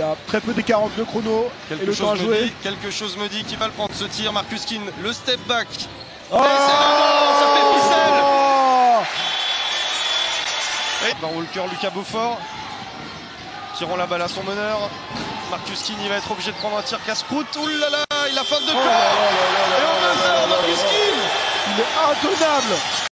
a très peu d'écart entre le chrono et le temps à jouer. Quelque chose me dit qu'il va le prendre ce tir. Marcus Keane, le step back. Oh, ça fait ficelle. Van Walker, Lucas Beaufort. Tirant la balle à son meneur. Marcus Keane, il va être obligé de prendre un tir casse-croûte. Ouh là là, il a faute de corps. Et on 2-0, Marcus Keane. Il est intenable.